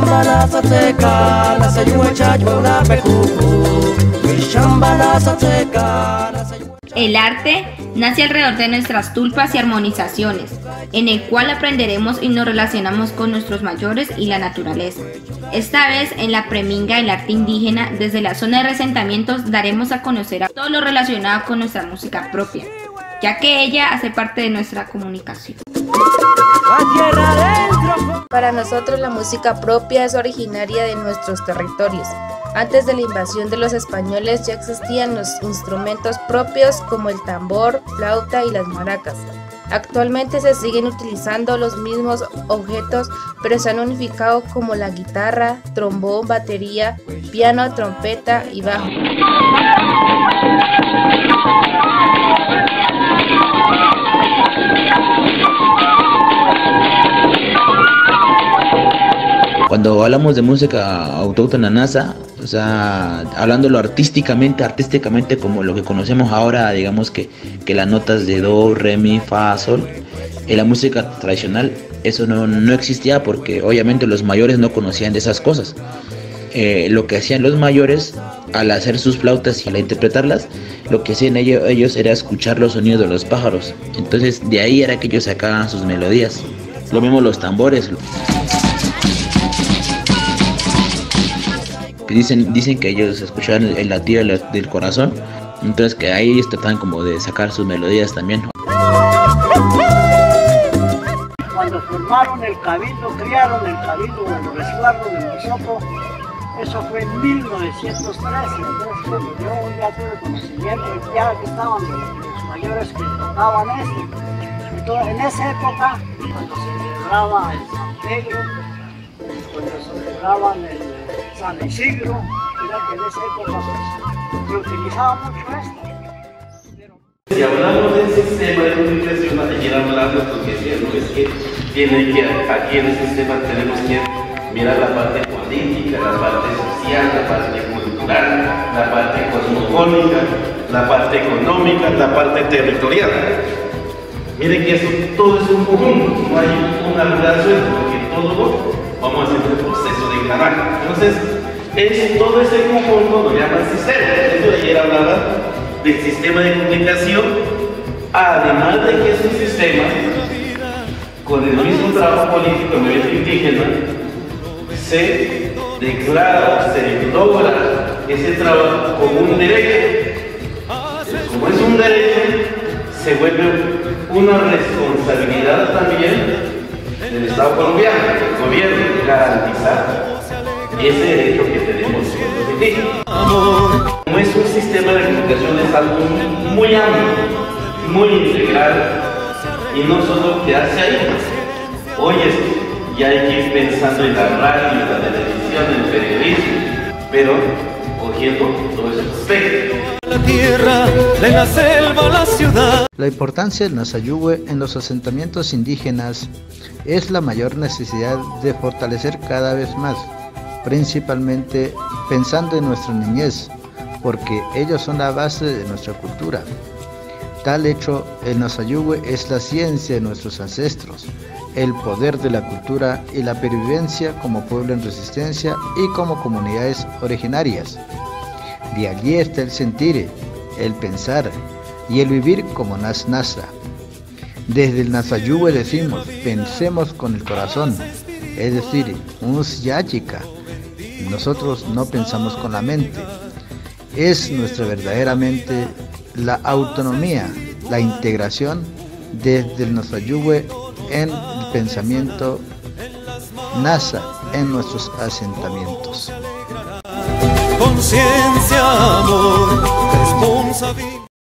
El arte nace alrededor de nuestras tulpas y armonizaciones, en el cual aprendemos y nos relacionamos con nuestros mayores y la naturaleza. Esta vez, en la Preminga del arte indígena, desde la zona de Resentamientos, daremos a conocer a todo lo relacionado con nuestra música propia, ya que ella hace parte de nuestra comunicación. Para nosotros la música propia es originaria de nuestros territorios. Antes de la invasión de los españoles ya existían los instrumentos propios como el tambor, flauta y las maracas. Actualmente se siguen utilizando los mismos objetos, pero se han unificado como la guitarra, trombón, batería, piano, trompeta y bajo. Cuando hablamos de música autóctona nasa, o sea, hablándolo artísticamente como lo que conocemos ahora, digamos que las notas de do, re, mi, fa, sol, en la música tradicional eso no existía porque obviamente los mayores no conocían de esas cosas. Lo que hacían los mayores al hacer sus flautas y al interpretarlas, lo que hacían ellos era escuchar los sonidos de los pájaros. Entonces de ahí era que ellos sacaban sus melodías. Lo mismo los tambores. Dicen que ellos escuchaban el latido del corazón, entonces que ahí ellos tratan como de sacar sus melodías también. Cuando formaron el cabildo, crearon el cabildo del resguardo de nosotros, eso fue en 1913, entonces yo ya tuve conocimiento, ya que estaban los mayores que tocaban eso. Entonces en esa época, cuando se celebraba el San Pedro, cuando se celebraban el San Isidro, mira que en esa época pues, se utilizaba mucho esto. Si hablamos del sistema de comunicación, ayer hablamos porque es que tiene que, aquí en el sistema tenemos que mirar la parte política, la parte social, la parte cultural, la parte cosmogónica, la parte económica, la parte territorial. Miren que eso todo es un conjunto, no hay una relación, porque todo vamos a hacer un proceso de engranaje. Entonces, todo ese conjunto lo llaman sistema. Eso ayer hablaba del sistema de comunicación, además de que es un sistema con el mismo trabajo político en el indígena, se declara o se logra ese trabajo como un derecho. Como es un derecho, se vuelve una responsabilidad también del Estado colombiano, del gobierno, garantizar ese derecho que tenemos los indígenas. Como es un sistema de comunicación, es algo muy amplio, muy integral, y no solo quedarse ahí. Hoy ya hay que ir pensando en la radio, en la televisión, en el periodismo, pero cogiendo todos esos aspectos. La tierra, de la selva, la ciudad. La importancia del Nasayuhue en los asentamientos indígenas es la mayor necesidad de fortalecer cada vez más, principalmente pensando en nuestra niñez, porque ellos son la base de nuestra cultura. Tal hecho, el Nasayuhue es la ciencia de nuestros ancestros, el poder de la cultura y la pervivencia como pueblo en resistencia y como comunidades originarias. De allí está el sentir, el pensar y el vivir como Nasa. Desde el Nasayuhue decimos, pensemos con el corazón, es decir, Yachica. Nosotros no pensamos con la mente. Es nuestra verdaderamente la autonomía, la integración desde el Nasayuhue en el pensamiento Nasa en nuestros asentamientos. Conciencia, amor, responsabilidad.